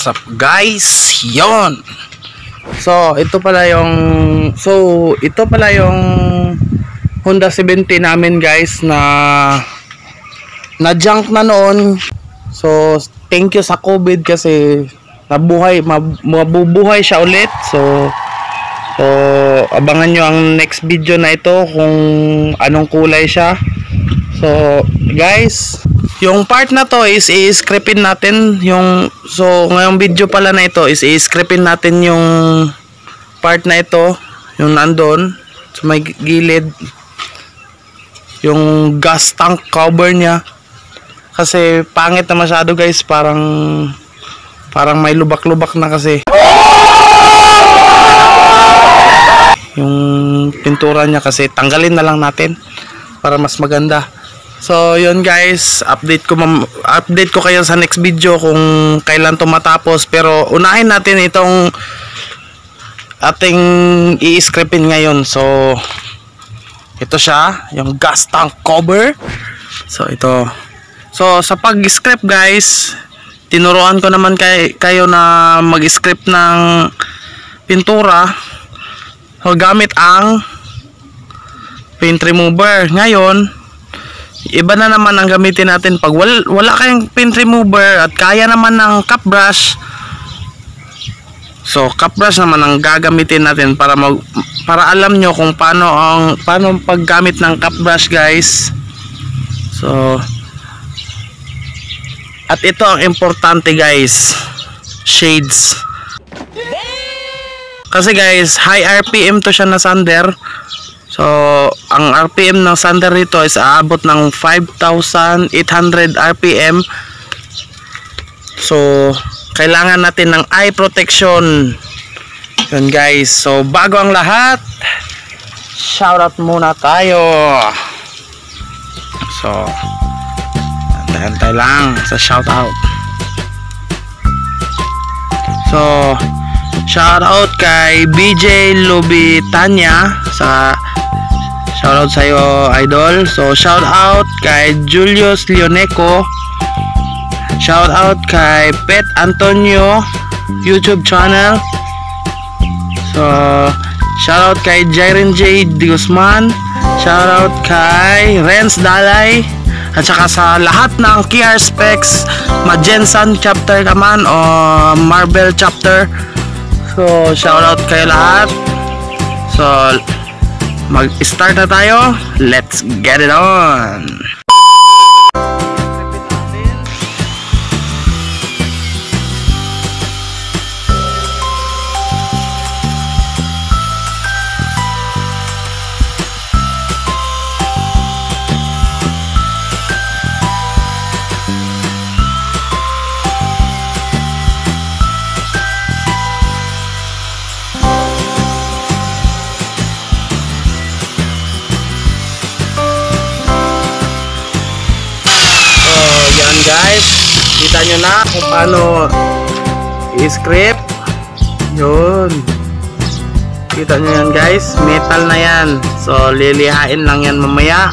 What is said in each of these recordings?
What's up guys? Yon. So ito pala yung Honda 70 namin guys na junk na noon. So thank you sa COVID kasi mabubuhay siya ulit. So abangan nyo ang next video na ito kung anong kulay siya. So guys, yung part na to is i-scriptin natin ngayong video pala na ito is i-scriptin natin yung part na ito, yung nandun sa may gilid, yung gas tank cover niya, kasi pangit na masyado guys, parang may lubak-lubak na kasi yung pintura niya, kasi tanggalin na lang natin para mas maganda. So yun guys, update ko kayo sa next video kung kailan to matapos, pero unahin natin itong ating i-scriptin ngayon. So ito siya, yung gas tank cover. So ito, so sa pag-script guys, tinuruan ko naman kayo na mag-script ng pintura. So gamit ang paint remover. Ngayon iba na naman ang gamitin natin pag wala kayong paint remover at kaya naman ng cap brush. So cap brush naman ang gagamitin natin para alam nyo kung paano paggamit ng cap brush guys. So at ito ang importante guys, shades. Kasi guys, high RPM to siya na sander. So ang RPM ng sander nito is aabot ng 5,800 RPM. So kailangan natin ng eye protection. Yun guys. So bago ang lahat, shoutout muna tayo. So antay lang sa shoutout. So shoutout kay BJ Lubitanya, shoutout sa'yo idol. So shoutout kay Julius Leoneco, shoutout kay Pet Antonio YouTube channel. So shoutout kay Jairen J. Guzman, shoutout kay Renz Dalay, at saka sa lahat ng KR Specs Majensan chapter naman o Marvel chapter. So shoutout kayo lahat. So mag-start na tayo. Let's get it on. Guys, kita nyo na kung paano i-script. Yun, kita nyo yan guys, metal na yan. So lilihain lang yan mamaya.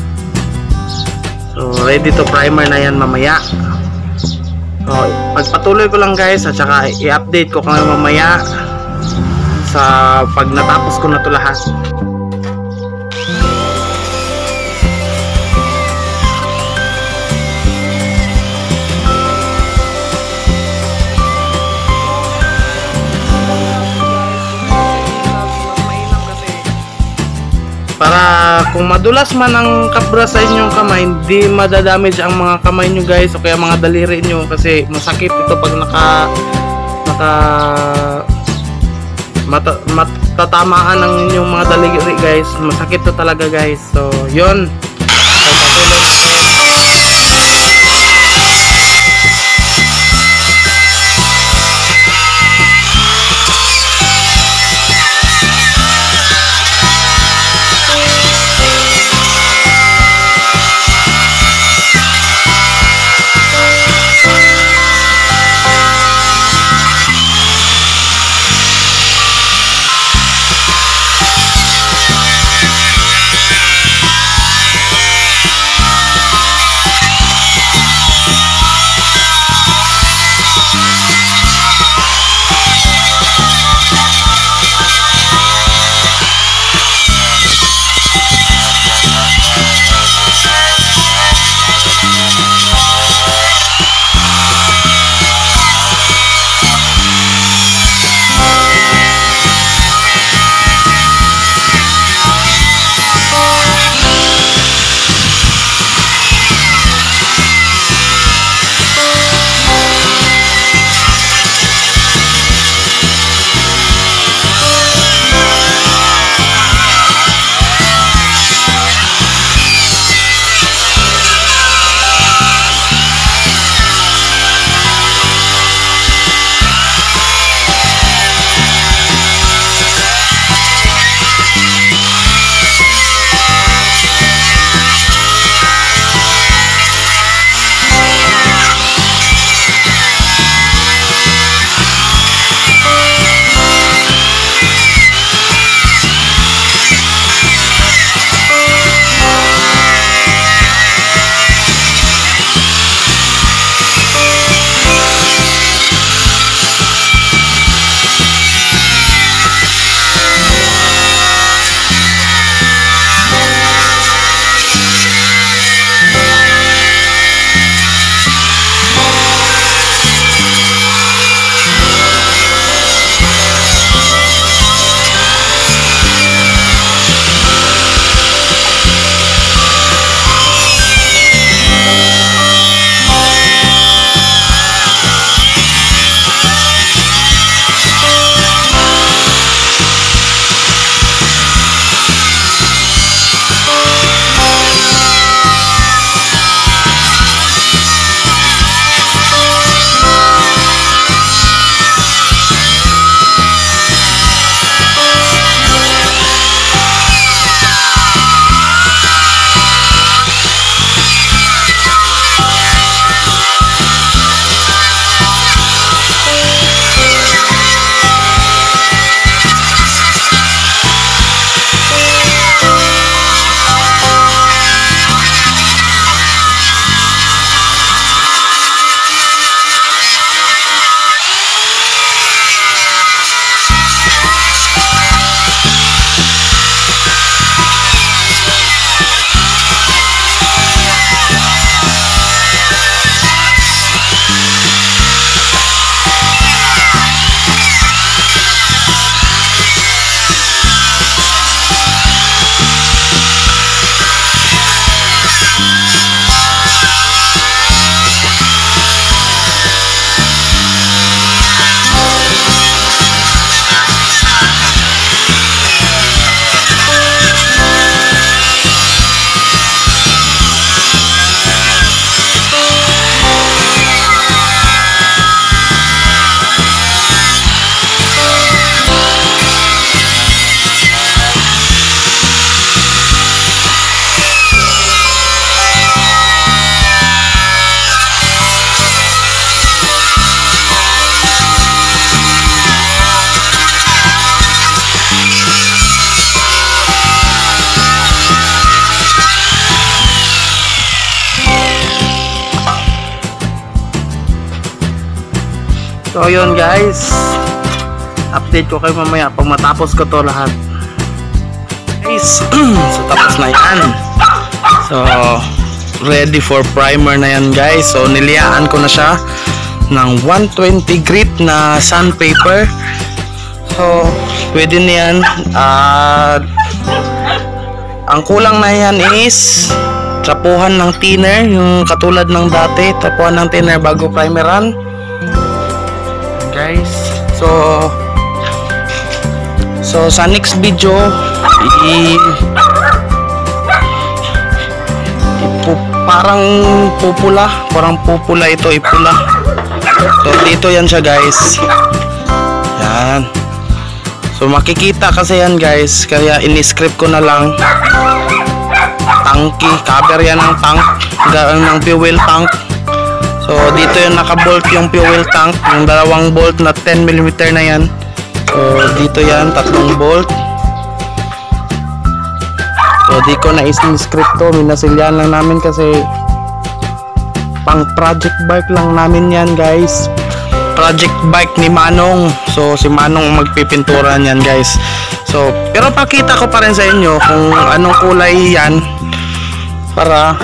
So ready to primer na yan mamaya. So pagpatuloy ko lang guys, at saka i-update ko kayo mamaya sa pag natapos ko na to lahat. Para kung madulas man ang kabra sa inyong kamay, hindi madadamage ang mga kamay nyo guys, o kaya mga daliri nyo, kasi masakit ito pag matatamaan ang inyong mga daliri guys. Masakit to talaga guys. So yun, So yun guys, update ko kayo mamaya pag matapos ko to lahat guys. So tapos na yan. So ready for primer na yan guys. So niliyaan ko na siya ng 120 grit na sandpaper. So pwede na yan. Ang kulang na yan is trapuhan ng thinner, yung katulad ng dati, trapuhan ng thinner bago primeran guys. So sa next video parang pupula ito, ipula. So dito yan siya guys, yan. So makikita kasi yan guys, kaya in-script ko na lang. Tanki, cover yan ng tank, ng fuel tank. So dito yung nakabolt yung fuel tank, yung dalawang bolt na 10mm na yan. So dito yan, 3 bolt. So di ko na in-script to, minasilyan lang namin kasi pang project bike lang namin yan guys. Project bike ni Manong. So si Manong magpipintura niyan guys. So pero pakita ko pa rin sa inyo kung anong kulay yan para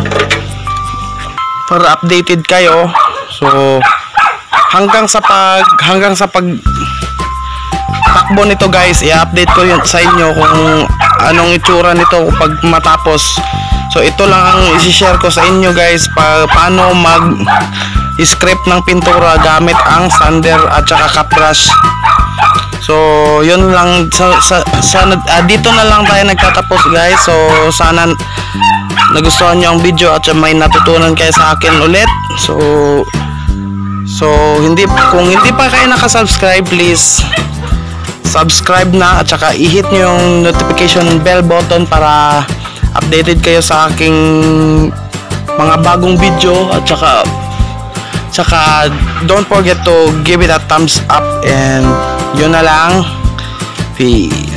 updated kayo. So hanggang sa pag takbo nito guys, i-update ko yun sa inyo kung anong itsura nito pag matapos. So ito lang ang i-share ko sa inyo guys, paano mag-script ng pintura gamit ang sander at saka cut brush. So yun lang, dito na lang tayo nagtatapos guys. So sana nagustuhan nyo ang video at may natutunan kayo sa akin ulit. So kung hindi pa kayo nakasubscribe, please subscribe na at saka i-hit nyo yung notification bell button para updated kayo sa aking mga bagong video. At saka don't forget to give it a thumbs up, and yun na lang. Peace.